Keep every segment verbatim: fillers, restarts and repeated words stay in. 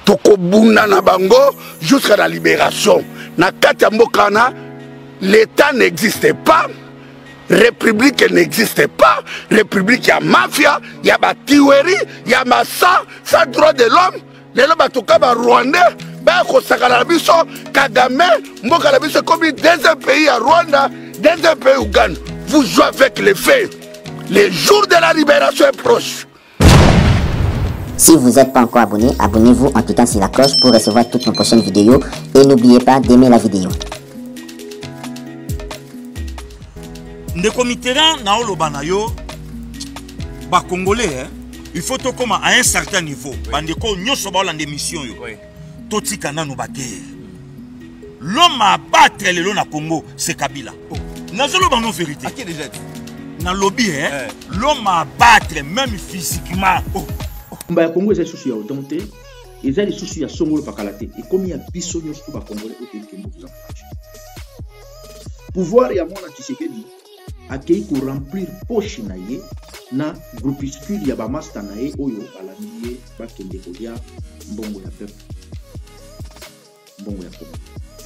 tokobunda na bango jusqu'à la libération. Na kati ya mboka na l'État n'existait pas, République n'existait pas, République ya mafia, ya batiweri, ya massa, sans droit de l'homme. Lelo batoka ba Rwandais, ba kosakana na biso Kagame, mboka na biso comme deuxième pays à Rwanda, deuxième pays Ouganda. Vous jouez avec les faits. Le jour de la libération est proche. Si vous n'êtes pas encore abonné, abonnez-vous en cliquant sur la cloche pour recevoir toutes nos prochaines vidéos. Et n'oubliez pas d'aimer la vidéo. Ndeko Mitterrand na oloba na yo ba Congolais hein, il faut to comme à un certain niveau bandeko nyoso ba olande mission yo totika nanu ba guerre. L'homme à battre le na Congo c'est Kabila. Nazolo ba non vérité. Qui déjà na lobby hein, l'homme à battre même physiquement. Mba Congo est souci à autorité, ils ont des soucis à Songolo Pakalate et comme il y a bisogno sur ba Congolais au pays que nous avons. Pouvoir ya mona Tshisekedi akei ko remplir poche na ye na groupuscule ya ba master na ye oyo balamiye ba kende kolia mbongo ya peuple mbongo ya Congo.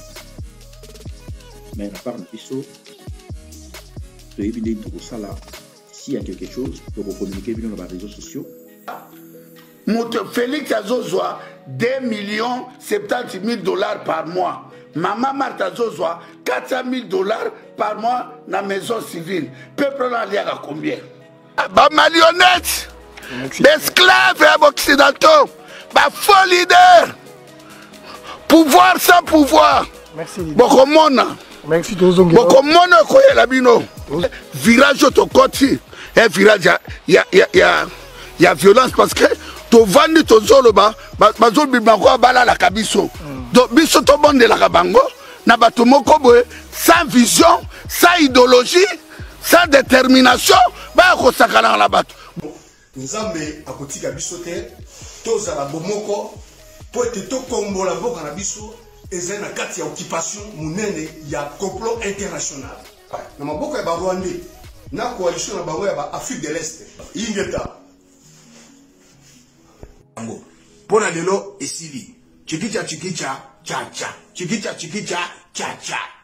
Mais à part na biso to ebide to sala s'il y a quelque chose to communiquer bien dans les réseaux sociaux. Moto Félix Azozwa deux millions soixante-dix mille dollars par mois. Maman Martha Zozwa quatre cent mille dollars par mois dans la maison civile. Peuple n'a lié à combien? Bah marionnettes, esclaves occidentaux, bah faux leader, pouvoir sans pouvoir. Merci. Beaucoup monde. Merci Tozongi. Beaucoup monde koye la bino. Virage au côté, un virage il y a il y a il y a il y a violence parce que to vandi to zolo ba bazo bimako bala la kabiso. Donc biso to bonde la kabango na bato moko boye sans vision, sans idéologie, sans détermination ba ko sakana la bato. Nzambe akotika biso te toza la bomoko po te to kombola boka na biso ezali na kati ya occupation munene ya complot international. Na maboko ya ba Rwandais na coalition na bango ya ba Afrique de l'Est ingeta Pona lelo esili chikicha chikicha cha cha chikicha chikicha cha cha